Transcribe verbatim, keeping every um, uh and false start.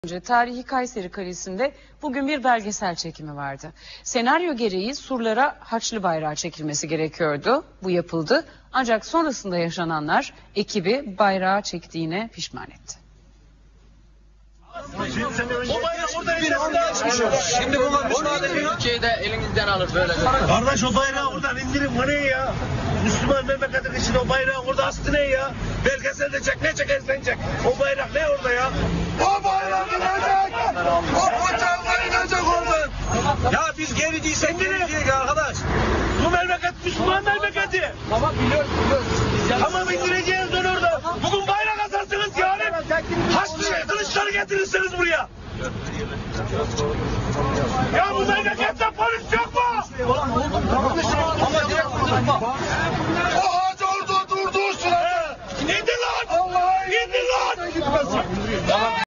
Önce tarihi Kayseri Kalesi'nde bugün bir belgesel çekimi vardı. Senaryo gereği surlara Haçlı bayrağı çekilmesi gerekiyordu. Bu yapıldı. Ancak sonrasında yaşananlar ekibi bayrağı çektiğine pişman etti. Şimdi bunlar müsaade Türkiye'de elinizden alır böyle. Kardeş o bayrağı oradan indirin, bu ne ya? Müslüman memleketin içinde o bayrağı orada astı ne ya? Belgeselde çek, ne çekersen çek. O bayrak ne orada ya? O bayrak inecek! O uçakla inecek oradan! Ya biz geri değilsek geri değiliz arkadaş. Bu memleket Müslüman memleketi. Tamam biliyoruz biliyoruz. Tamam indireceğiz onu orada. Bugün bayrak asarsınız yani. Haçlı şey kılıçları getirirsiniz buraya. Ya bu memlekette polis yok mu? Ama direkt